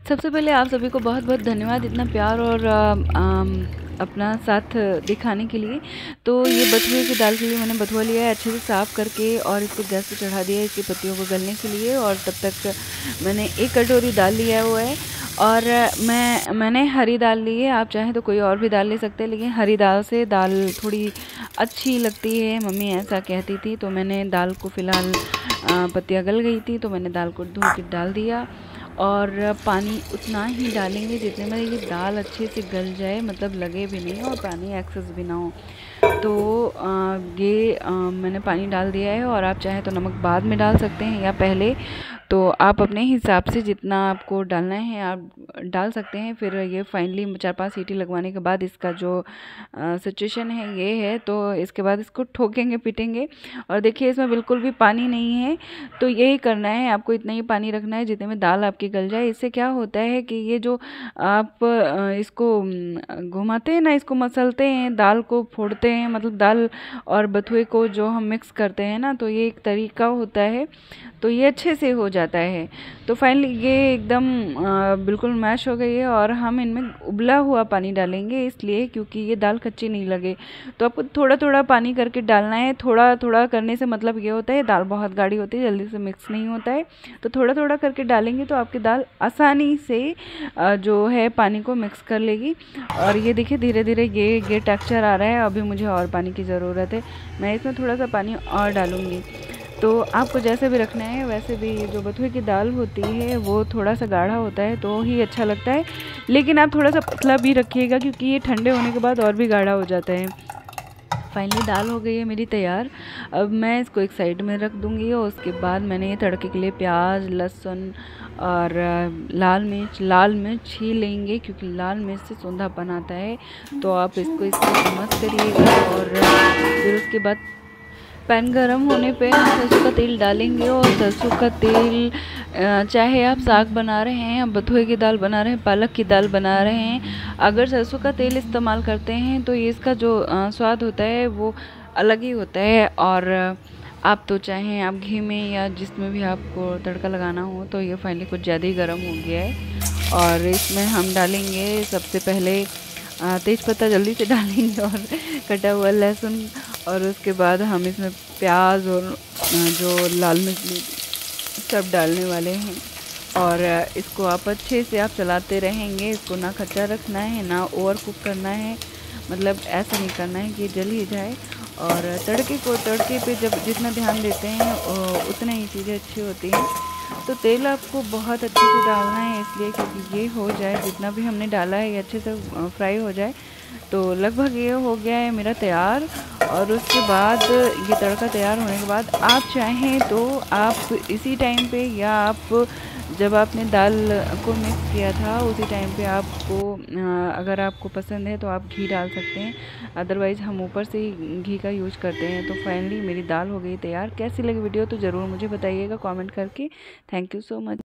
सबसे पहले आप सभी को बहुत बहुत धन्यवाद इतना प्यार और अपना साथ दिखाने के लिए। तो ये बथुए की दाल के लिए मैंने बथुआ लिया है अच्छे से साफ़ करके और इसको गैस पे चढ़ा दिया है इसकी पत्तियों को गलने के लिए। और तब तक मैंने 1 कटोरी दाल लिया हुआ है और मैंने हरी दाल ली है। आप चाहें तो कोई और भी दाल ले सकते हैं, लेकिन हरी दाल से दाल थोड़ी अच्छी लगती है, मम्मी ऐसा कहती थी। तो मैंने दाल को फ़िलहाल पत्तियाँ गल गई थी तो मैंने दाल को धो के डाल दिया। और पानी उतना ही डालेंगे जितने में ये दाल अच्छे से गल जाए, मतलब लगे भी नहीं और पानी एक्सेस भी ना हो। तो मैंने पानी डाल दिया है और आप चाहें तो नमक बाद में डाल सकते हैं या पहले, तो आप अपने हिसाब से जितना आपको डालना है आप डाल सकते हैं। फिर ये फाइनली 4-5 सीटी लगवाने के बाद इसका जो सिचुएशन है ये है। तो इसके बाद इसको ठोकेंगे पीटेंगे और देखिए इसमें बिल्कुल भी पानी नहीं है। तो यही करना है, आपको इतना ही पानी रखना है जितने में दाल आपकी गल जाए। इससे क्या होता है कि ये जो आप इसको घुमाते हैं ना, इसको मसलते हैं, दाल को फोड़ते हैं, मतलब दाल और बथुए को जो हम मिक्स करते हैं ना, तो ये एक तरीका होता है। तो ये अच्छे से हो जाता है। तो फाइनली ये एकदम बिल्कुल मैश हो गई है और हम इनमें उबला हुआ पानी डालेंगे, इसलिए क्योंकि ये दाल कच्ची नहीं लगे। तो आपको थोड़ा थोड़ा पानी करके डालना है। थोड़ा थोड़ा करने से मतलब ये होता है दाल बहुत गाढ़ी होती है, जल्दी से मिक्स नहीं होता है। तो थोड़ा थोड़ा करके डालेंगे तो आपकी दाल आसानी से जो है पानी को मिक्स कर लेगी। और ये देखिए धीरे धीरे ये टेक्सचर आ रहा है। अभी मुझे और पानी की ज़रूरत है, मैं इसमें थोड़ा सा पानी और डालूँगी। तो आपको जैसे भी रखना है वैसे भी। जो बथुए की दाल होती है वो थोड़ा सा गाढ़ा होता है तो ही अच्छा लगता है, लेकिन आप थोड़ा सा पतला भी रखिएगा क्योंकि ये ठंडे होने के बाद और भी गाढ़ा हो जाता है। फाइनली दाल हो गई है मेरी तैयार। अब मैं इसको एक साइड में रख दूँगी और उसके बाद मैंने ये तड़के के लिए प्याज, लहसुन और लाल मिर्च ही लेंगे क्योंकि लाल मिर्च से सूंधापन आता है। तो आप इसको इसमें मस्त करिएगा और फिर उसके बाद पैन गरम होने पे सरसों का तेल डालेंगे। और सरसों का तेल चाहे आप साग बना रहे हैं, आप बथुए की दाल बना रहे हैं, पालक की दाल बना रहे हैं, अगर सरसों का तेल इस्तेमाल करते हैं तो ये इसका जो स्वाद होता है वो अलग ही होता है। और आप तो चाहें आप घी में या जिसमें भी आपको तड़का लगाना हो। तो ये फाइनली कुछ ज़्यादा ही गर्म हो गया है और इसमें हम डालेंगे सबसे पहले तेज़पत्ता जल्दी से डालेंगे और कटा हुआ लहसुन। और उसके बाद हम इसमें प्याज और जो लाल मिर्च सब डालने वाले हैं। और इसको आप अच्छे से आप चलाते रहेंगे। इसको ना कच्चा रखना है ना ओवर कुक करना है, मतलब ऐसा नहीं करना है कि जल ही जाए। और तड़के पे जब जितना ध्यान देते हैं उतना ही चीज़ें अच्छी होती हैं। तो तेल आपको बहुत अच्छे से डालना है इसलिए क्योंकि ये हो जाए, जितना भी हमने डाला है ये अच्छे से फ्राई हो जाए। तो लगभग ये हो गया है मेरा तैयार। और उसके बाद ये तड़का तैयार होने के बाद आप चाहें तो आप इसी टाइम पे या आप जब आपने दाल को मिक्स किया था उसी टाइम पे आपको अगर आपको पसंद है तो आप घी डाल सकते हैं, अदरवाइज़ हम ऊपर से ही घी का यूज करते हैं। तो फाइनली मेरी दाल हो गई तैयार। कैसी लगी वीडियो तो ज़रूर मुझे बताइएगा कमेंट करके। Thank you so much.